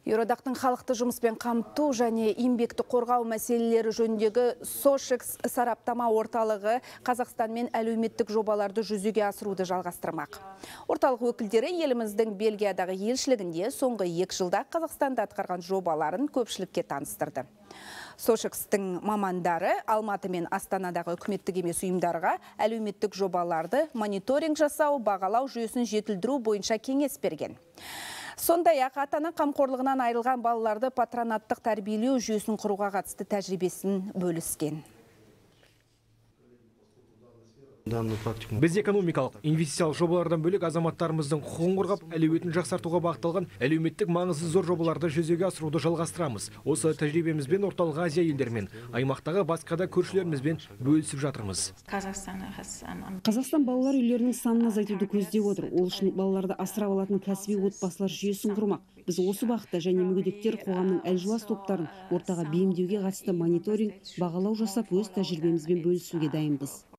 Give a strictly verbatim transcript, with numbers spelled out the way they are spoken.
Еуроодақтың халықты жұмыспен қамту және еңбекті қорғау мәселелері жөніндегі Сошекс сараптама орталығы Қазақстан мен әлеуметтік жобаларды жүзеге асыруды жалғастырмақ. Орталық өкілдері еліміздің Бельгиядағы елшілігінде соңғы екі жылда Қазақстанда атқарған жобаларын көпшілікке таныстырды. Сошекстің мамандары Алматы мен Астанадағы үкіметтік емес ұйымдарға әлеуметтік жобаларды мониторинг жасау, бағалау жүйесін жетілдіру бойынша кеңес берген. Сондай-ақ ата-ана қамқорлығынан айырылған балаларды патронаттық тәрбиелеу жүйесін құруға қатысты тәжірибесін бөліскен. Біз экономикалық, инвестициялық жобалардан бөлек азаматтарымыздың құқығын қорғап, әлеуетін жақсартуға бағытталған әлеуметтік маңызы зор жобаларды жүзеге асыруды жалғастырамыз. Осы тәжірибемізбен Орталық Азия елдерімен, аймақтағы басқа да көршілерімізбен бөлісіп жатырмыз. Қазақстан балалар үйлерінің санын азайтуды көздеп отыр. Ол үшін балаларды асырап алатын кәсіби отбасылар жүйесін құрмақ. Біз осы бағытта және мүгедектер қоғамның әлжуаз топтарын ортаға бейімдеуге қатысты мониторинг, бағалау жасап, өз тәжірибемізбен бөлісуге дайынбыз.